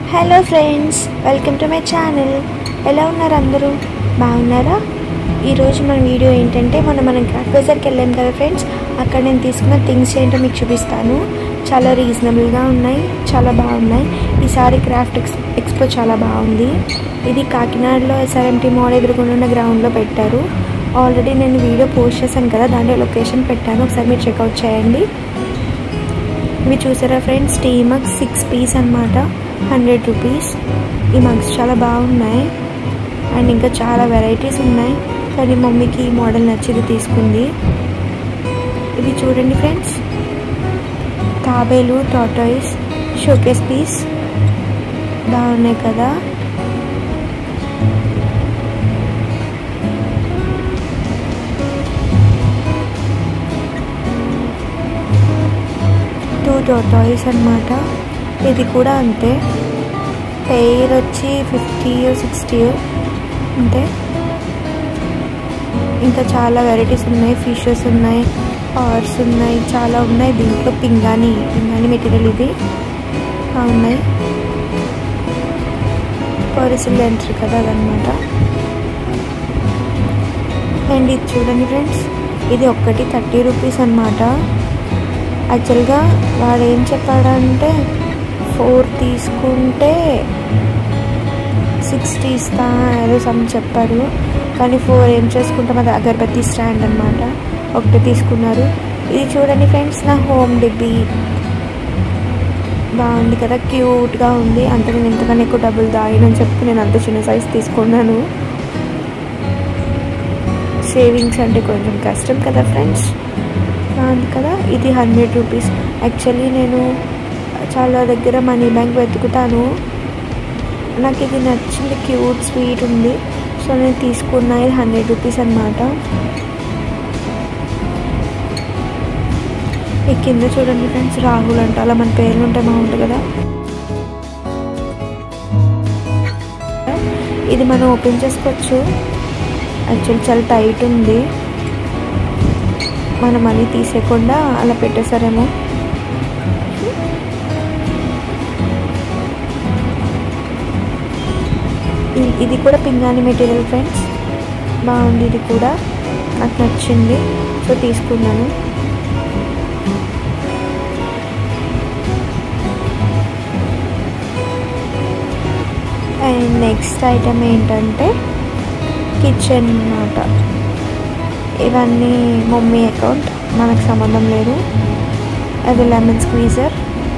Hello friends, welcome to my channel. ఎలా ఉన్నారు అందరూ? బాగున్నారా? ఈరోజు మన వీడియో ఏంటంటే మనం క్రాఫ్ట్ బజార్కి వెళ్ళాం కదా ఫ్రెండ్స్. అక్కడ నేను తీసుకున్న థింగ్స్ ఏంటో మీకు చూపిస్తాను. చాలా రీజనబుల్గా ఉన్నాయి, చాలా బాగున్నాయి. ఈసారి క్రాఫ్ట్ ఎక్స్పో చాలా బాగుంది. ఇది కాకినాడలో SRMT మాల్ ఎదురుగుండా ఉన్న గ్రౌండ్లో పెట్టారు. ఆల్రెడీ నేను వీడియో పోస్ట్ చేశాను కదా, దాంట్లో లొకేషన్ పెట్టాను, ఒకసారి మీరు చెక్అవుట్ చేయండి. ఇవి చూసారా ఫ్రెండ్స్, టీ మగ్స్ 6 పీస్ అన్నమాట, 100 రూపీస్. ఈ మగ్స్ చాలా బాగున్నాయి అండ్ ఇంకా చాలా వెరైటీస్ ఉన్నాయి, కానీ మమ్మీకి ఈ మోడల్ నచ్చింది తీసుకుంది. ఇవి చూడండి ఫ్రెండ్స్, తాబేలు టార్టాయిస్ షోకేస్ పీస్ బాగున్నాయి కదా. టార్టాయిస్ అన్నమాట. ఇది కూడా అంతే, పెయిర్ వచ్చి 50 or 60 అంతే. ఇంకా చాలా వెరైటీస్ ఉన్నాయి, ఫిషెస్ ఉన్నాయి, హార్స్ ఉన్నాయి, చాలా ఉన్నాయి. దీంట్లో పింగాణి మెటీరియల్ ఇది ఉన్నాయి. పరిసిల్ ఎంట్రీ కదా అదనమాట. అండ్ ఇది చూడండి ఫ్రెండ్స్, ఇది ఒక్కటి 30 రూపీస్ అన్నమాట. యాక్చువల్గా వాడు ఏం చెప్పాడంటే 4 తీసుకుంటే 60 ఇస్తా ఏదో సమ్ చెప్పారు, కానీ 4 ఏం చేసుకుంటాం, అది అగరబత్తి స్టాండ్ అనమాట. ఒకటి తీసుకున్నారు. ఇది చూడండి ఫ్రెండ్స్, నా హోమ్ డిబ్బీ బాగుంది కదా, క్యూట్గా ఉంది. అంటే నేను ఇంతకన్నా ఎక్కువ డబ్బులు దాగినని చెప్పి నేను అంత చిన్న సైజ్ తీసుకున్నాను. సేవింగ్స్ అంటే కొంచెం కష్టం కదా ఫ్రెండ్స్, బాగుంది కదా. ఇది 100 రూపీస్. యాక్చువల్లీ నేను చాలా దగ్గర మనీ బ్యాంక్ వెతుకుతాను, నాకు ఇది నచ్చింది, క్యూట్ స్వీట్ ఉంది, సో నేను తీసుకున్నా. ఇది 100 రూపీస్ అన్నమాట. ఈ కింద చూడండి ఫ్రెండ్స్, రాహుల్ అంట, అలా మన పేర్లు ఉంటాయి బాగుంటుంది కదా. ఇది మనం ఓపెన్ చేసుకోవచ్చు. యాక్చువల్లీ చాలా టైట్ ఉంది, మన మనీ తీసేయకుండా అలా పెట్టేశారేమో. ఇది కూడా పింగాణి మెటీరియల్ ఫ్రెండ్స్, బాగుంది. ఇది కూడా నాకు నచ్చింది, సో తీసుకున్నాను. అండ్ నెక్స్ట్ ఐటమ్ ఏంటంటే కిచెన్ అన్నమాట. ఇవన్నీ మమ్మీ అకౌంట్, మనకు సంబంధం లేదు. అది లెమన్ స్క్వీజర్,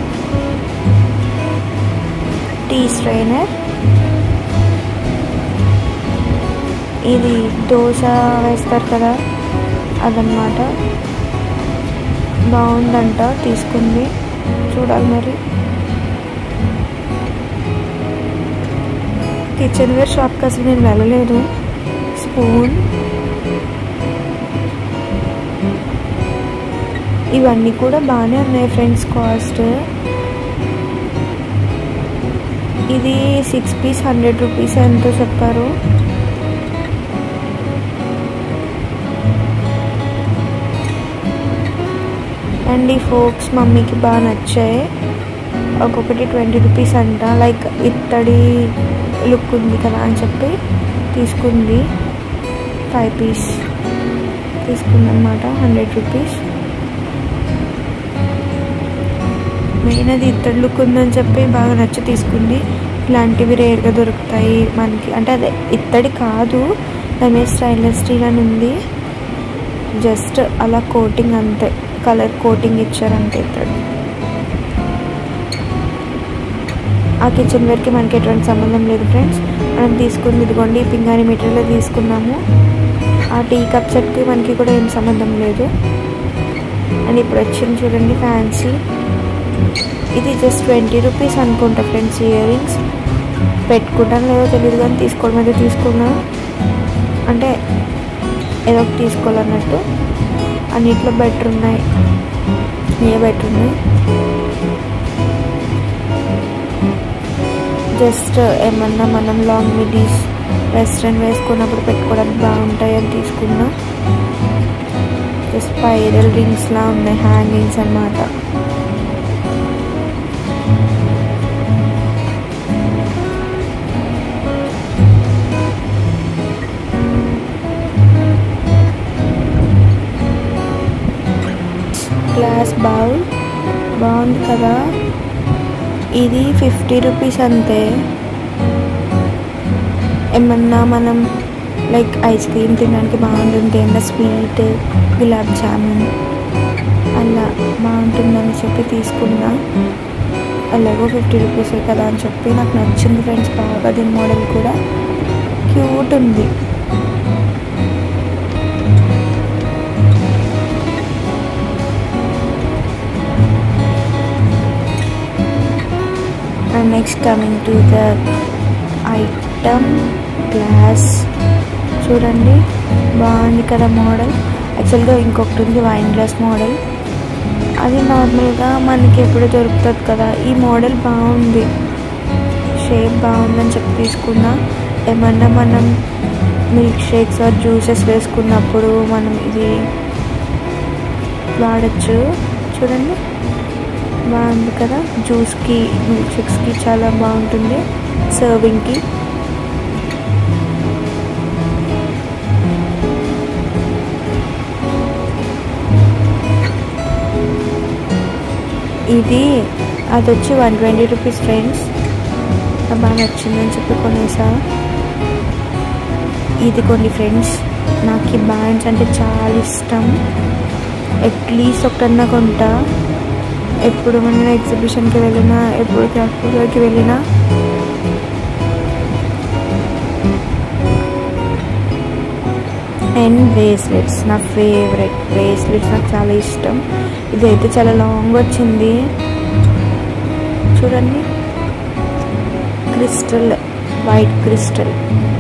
టీ స్ట్రైనర్, ఇది దోశ వేస్తారు కదా అదన్నమాట. బాగుందంట, తీసుకుంది, చూడాలి మరి. కిచెన్ వేర్ షాప్కి అసలు నేను వెళ్ళలేదు. స్పూన్, ఇవన్నీ కూడా బాగానే ఉన్నాయి ఫ్రెండ్స్. కాస్ట్ ఇది 6 పీస్ 100 రూపీస్ ఎంతో చెప్పారు. అండ్ ఈ ఫోక్స్ మమ్మీకి బాగా నచ్చాయి. ఒక్కొక్కటి 20 రూపీస్ అంట. లైక్ ఇత్తడి లుక్ ఉంది కదా అని చెప్పి తీసుకుంది. 5 పీస్ తీసుకుందన్నమాట, 100 రూపీస్. మెయిన్ అది ఇత్తడి లుక్ ఉందని చెప్పి బాగా నచ్చి తీసుకుంది. ఇలాంటివి రేర్గా దొరుకుతాయి మనకి, అంటే అదే ఇత్తడి కాదు, దాని మీద స్టైన్లెస్ స్టీల్ అని ఉంది. జస్ట్ అలా కోటింగ్ అంతే, కలర్ కోటింగ్ ఇచ్చారంతే ఇత్తడి. ఆ కిచెన్ వేర్కి మనకి ఎటువంటి సంబంధం లేదు ఫ్రెండ్స్. మనం తీసుకుంది ఇదిగోండి, పింగాణి మెటీరియల్ తీసుకున్నాము. ఆ టీ కప్ సెట్కి మనకి కూడా ఏం సంబంధం లేదు. అండ్ ఇప్పుడు వచ్చింది చూడండి ఫ్యాన్సీ, ఇది జస్ట్ 20 రూపీస్ అనుకుంటా ఫ్రెండ్స్. ఇయర్ రింగ్స్ పెట్టుకుంటాను లేదో తెలియదు, కానీ తీసుకోవడం అయితే తీసుకున్నా, అంటే ఏదో ఒకటి తీసుకోవాలన్నట్టు. అన్నిట్లో బెటర్ ఉన్నాయి, ఏ బెటర్ ఉన్నాయి. జస్ట్ ఏమన్నా మనం లాంగ్ మిడీస్ వెస్ట్రన్ వేసుకున్నప్పుడు పెట్టుకోవడానికి బాగుంటాయి అని తీసుకున్నా. స్పైరల్ రింగ్స్ లా ఉన్నాయి, హ్యాంగింగ్స్ అన్నమాట. గ్లాస్ బౌల్ బాగుంది కదా. ఇది 50 రూపీస్ అంతే. ఏమన్నా మనం లైక్ ఐస్ క్రీమ్ తినడానికి బాగుంటుంది, ఏమన్నా స్వీట్ గులాబ్ జామున్ అలా బాగుంటుందని చెప్పి తీసుకున్నా. అలాగో 50 రూపీసే కదా అని చెప్పి నాకు నచ్చింది ఫ్రెండ్స్ బాగా. దీని మోడల్ కూడా క్యూట్ ఉంది. And next coming to the item glass. చూడండి బాగుంది కదా మోడల్. యాక్చువల్గా ఇంకొకటి ఉంది వైన్ గ్లాస్ మోడల్, అది నార్మల్గా మనకి ఎప్పుడు దొరుకుతుంది కదా. ఈ మోడల్ బాగుంది, షేప్ బాగుందని చెప్పి తీసుకున్నా. ఏమన్నా మనం మిల్క్ షేక్స్ ఆర్ జ్యూసెస్ వేసుకున్నప్పుడు మనం ఇది వాడచ్చు. చూడండి బాగుంది కదా. జ్యూస్కి మిల్క్ షేక్స్కి చాలా బాగుంటుంది, సర్వింగ్కి. ఇది అది వచ్చి 120 రూపీస్ ఫ్రెండ్స్. బాగా నచ్చిందని చెప్పి కొనేసా. ఇది కొన్ని ఫ్రెండ్స్, నాకు ఈ బ్యాండ్స్ అంటే చాలా ఇష్టం. అట్లీస్ట్ ఒకటన్నా కొంటా. ఎప్పుడు మనం ఎగ్జిబిషన్కి వెళ్ళినా, ఎప్పుడు క్రాఫ్ట్కి వెళ్ళినా అండ్ బ్రేస్లెట్స్ నా ఫేవరెట్. బ్రేస్లెట్స్ నాకు చాలా ఇష్టం. ఇదైతే చాలా లాంగ్ వచ్చింది చూడండి. Crystal, white crystal.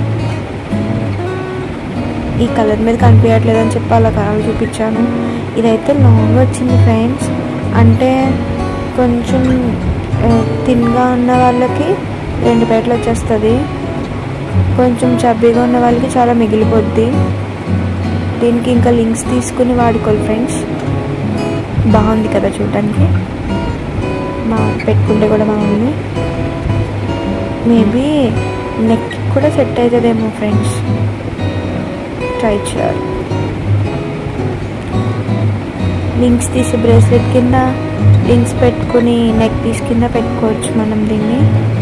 ఈ కలర్ మీద కనిపించట్లేదు అని చెప్పి అలా కలర్ చూపించాను. ఇదైతే లాంగ్ వచ్చింది ఫ్రెండ్స్. అంటే కొంచెం థిన్గా ఉన్న వాళ్ళకి 2 పేటలు వచ్చేస్తుంది, కొంచెం చబ్బీగా ఉన్న వాళ్ళకి చాలా మిగిలిపోద్ది. దీనికి ఇంకా లింక్స్ తీసుకుని వాడుకోవాలి ఫ్రెండ్స్. బాగుంది కదా చూడటానికి, పెట్టుకుంటే కూడా బాగుంది. మేబీ నెక్ కూడా సెట్ అవుతుందేమో ఫ్రెండ్స్, ట్రై చేయాలి. లింక్స్ తీసి బ్రేస్లెట్ కింద లింక్స్ పెట్టుకుని నెక్ పీస్ కింద పెట్టుకోవచ్చు మనం దీన్ని.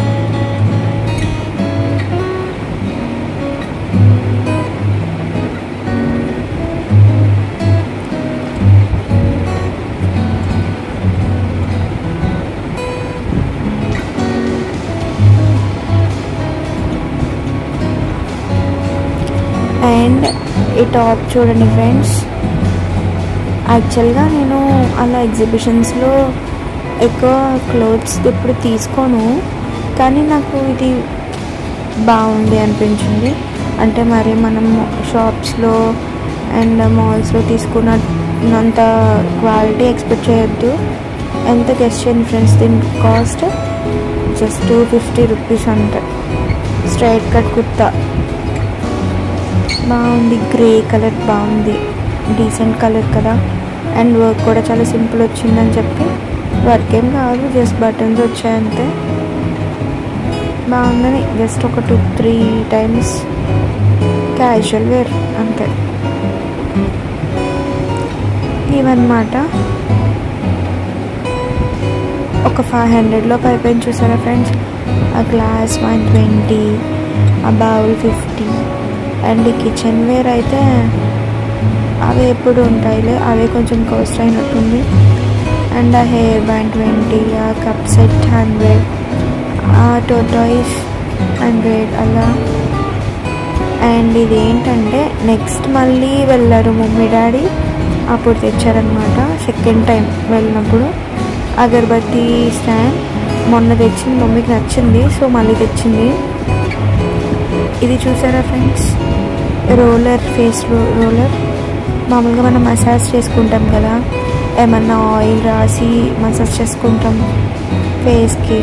అండ్ ఈ టాప్ చూడండి ఫ్రెండ్స్. యాక్చువల్గా నేను అలా ఎగ్జిబిషన్స్లో ఎక్కువ క్లోత్స్ ఇప్పుడు తీసుకోను, కానీ నాకు ఇది బాగుంది అనిపించింది. అంటే మరి మనం షాప్స్లో అండ్ మాల్స్లో తీసుకున్నంత క్వాలిటీ ఎక్స్పెక్ట్ చేయొద్దు. ఎంత గెస్ట్ చేయండి ఫ్రెండ్స్, దీని కాస్ట్ జస్ట్ 250 రూపీస్ అంట. స్ట్రైట్ కట్ కుర్తా బాగుంది, గ్రే కలర్ బాగుంది, డీసెంట్ కలర్ కదా. అండ్ వర్క్ కూడా చాలా సింపుల్ వచ్చిందని చెప్పి, వర్క్ ఏం కాదు, జస్ట్ బటన్స్ వచ్చాయంతే. బాగుందని జస్ట్ ఒక 2-3 టైమ్స్ క్యాజువల్ వేర్ అంతే. ఇవన్నమాట. ఒక 500లో పైపోయింది చూసారా ఫ్రెండ్స్. ఆ గ్లాస్ 120, ఆ బౌల్ 50. అండ్ ఈ కిచెన్ వేర్ అయితే అవి ఎప్పుడు ఉంటాయిలే, అవే కొంచెం కాస్ట్ అయినట్టుంది. అండ్ ఆ హెయిర్ బ్యాండ్ 20, ఆ కప్ సెట్ 100, ఆ టోటాయిస్ 100 అలా. అండ్ ఇది ఏంటంటే నెక్స్ట్ మళ్ళీ వెళ్ళారు మమ్మీ డాడీ, అప్పుడు తెచ్చారనమాట. సెకండ్ టైం వెళ్ళినప్పుడు అగరబత్తి స్టాండ్ మొన్న తెచ్చింది, మమ్మీకి నచ్చింది సో మళ్ళీ తెచ్చింది. ఇది చూసారా ఫ్రెండ్స్, రోలర్, ఫేస్ రోలర్. మామూలుగా మనం మసాజ్ చేసుకుంటాం కదా, ఏమన్నా ఆయిల్ రాసి మసాజ్ చేసుకుంటాం ఫేస్కి,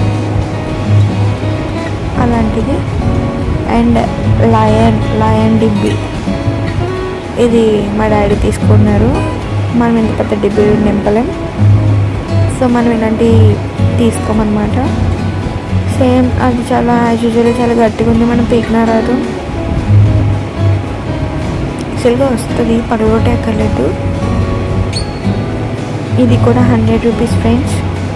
అలాంటిది. అండ్ లయన్ డిబ్బి, ఇది మా డాడీ తీసుకున్నారు. మనం ఇంత పెద్ద డిబ్బి నింపలేం, సో మనం ఇలాంటివి తీసుకోమన్నమాట. సేమ్ అది చాలా యాజ్ యూజువల్గా చాలా గట్టిగా ఉంది, మనం పీకినా రాదు. యాక్చువల్గా వస్తుంది, పగలగొట్టే ఎక్కర్లేదు. ఇది కూడా 100 రూపీస్ ఫ్రెండ్స్.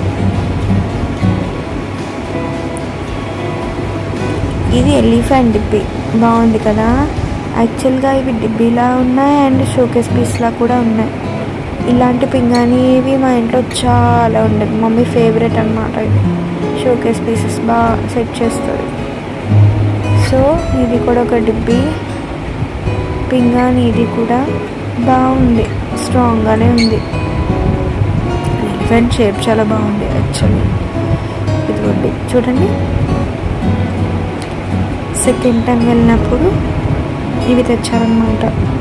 ఇది ఎలిఫెంట్ డిబ్బీ, బాగుంది కదా. యాక్చువల్గా ఇవి డిబ్బీలా ఉన్నాయి అండ్ షోకేస్ పీస్లా కూడా ఉన్నాయి. ఇలాంటి పింగాణి ఇవి మా ఇంట్లో చాలా ఉండేది. మమ్మీ ఫేవరెట్ అనమాట. ఇది షోకేస్ పీసెస్ బాగా సెట్ చేస్తుంది. సో ఇది కూడా ఒక డిబ్బీ పింగాణి. ఇది కూడా బాగుంది, స్ట్రాంగ్గానే ఉంది. ఎలిఫెంట్ షేప్ చాలా బాగుంది యాక్చువల్లీ. ఇది చూడండి, సెకండ్ టైం వెళ్ళినప్పుడు ఇవి తెచ్చారనమాట.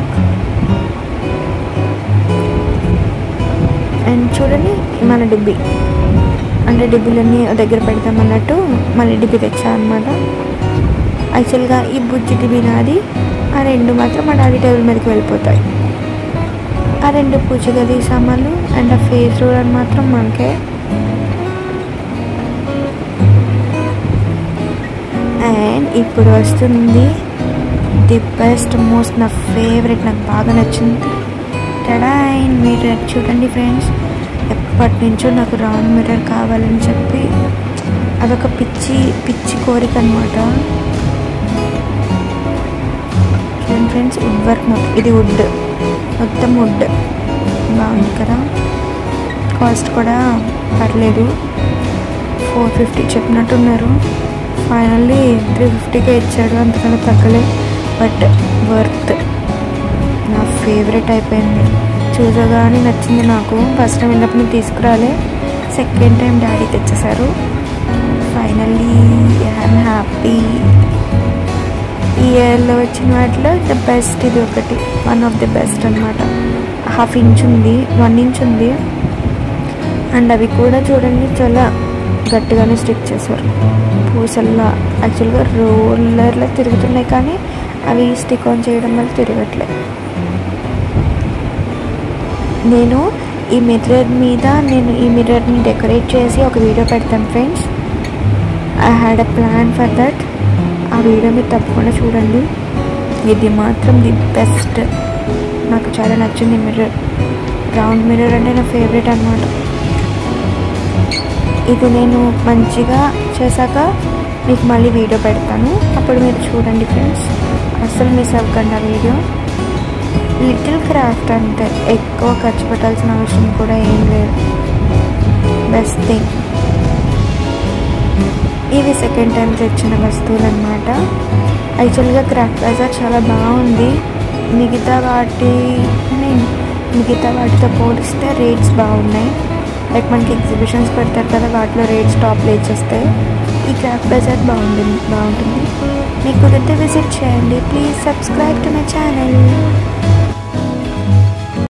అండ్ చూడండి మన డిబ్బీ, అంటే డిబ్బీలన్నీ దగ్గర పెడతామన్నట్టు మళ్ళీ డిబ్బీ తెచ్చారనమాట. యాక్చువల్గా ఈ బుజ్జి డిబ్బీ నాది, ఆ 2 మాత్రం మా డాడీ టేబుల్ మీదకి వెళ్ళిపోతాయి. ఆ 2 పూజ గది సామాన్లు అండ్ ఆ ఫేస్ రోలర్ మాత్రం మనకే. అండ్ ఇప్పుడు వస్తుంది ది బెస్ట్ మోస్ట్, నా ఫేవరెట్, నాకు బాగా నచ్చింది టడాయిన్ మిర్రర్. చూడండి ఫ్రెండ్స్, ఎప్పటి నుంచో నాకు రౌండ్ మిర్రర్ కావాలని చెప్పి అదొక పిచ్చి కోరిక అనమాట. చూడండి ఫ్రెండ్స్, వుడ్ వర్క్, ఇది వుడ్, మొత్తం వుడ్, బాగుంది కదా. కాస్ట్ కూడా పర్లేదు, 450 చెప్పినట్టున్నారు. ఫైనల్లీ 350కే ఇచ్చాడు, అంతకన్నా తగ్గలే. బట్ వర్త్, నా ఫేవరెట్ అయిపోయింది. చూసగానే నచ్చింది నాకు. ఫస్ట్ టైం వెళ్ళినప్పుడు తీసుకురాలే, సెకండ్ టైం డాడీ తెచ్చేసారు. Finally I'm happy. ఈ ఇయర్లో వచ్చిన వాటిలో ద బెస్ట్ ఇది ఒకటి, వన్ ఆఫ్ ది బెస్ట్ అనమాట. 1/2 ఇంచ్ ఉంది, 1 ఇంచ్ ఉంది. అండ్ అవి కూడా చూడండి చాలా గట్టిగానే స్టిక్ చేశారు. పూసల్లా యాక్చువల్గా రోలర్లో తిరుగుతున్నాయి, కానీ అవి స్టిక్ ఆన్ చేయడం వల్ల తిరగట్లేదు. నేను ఈ మిర్రర్ని డెకరేట్ చేసి ఒక వీడియో పెడతాను friends. I had a plan for that. ఆ వీడియో మీరు తప్పకుండా చూడండి. ఇది మాత్రం ది బెస్ట్, నాకు చాలా నచ్చింది మిర్రర్. రౌండ్ మిర్రర్ అంటే నా ఫేవరెట్ అనమాట. ఇది నేను మంచిగా చేశాక మీకు మళ్ళీ వీడియో పెడతాను, అప్పుడు మీరు చూడండి ఫ్రెండ్స్. అస్సలు మిస్ అవ్వకండి ఆ వీడియో. లిటిల్ క్రాఫ్ట్ అంటే ఎక్కువ ఖర్చు పెట్టాల్సిన అవసరం కూడా ఏం లేదు. Best thing. ఇవి సెకండ్ టైం తెచ్చిన వస్తువులు అనమాట. యాక్చువల్గా క్రాఫ్ట్ బజార్ చాలా బాగుంది. మిగతా వాటితో పోలిస్తే రేట్స్ బాగున్నాయి. లైక్ మనకి ఎగ్జిబిషన్స్ పెడతారు కదా, వాటిలో రేట్స్ టాప్లో ఇచ్చేస్తాయి. ఈ క్రాఫ్ట్ బజార్ బాగుంటుంది. మీకు కుదిరితే విజిట్ చేయండి. Please subscribe to my channel.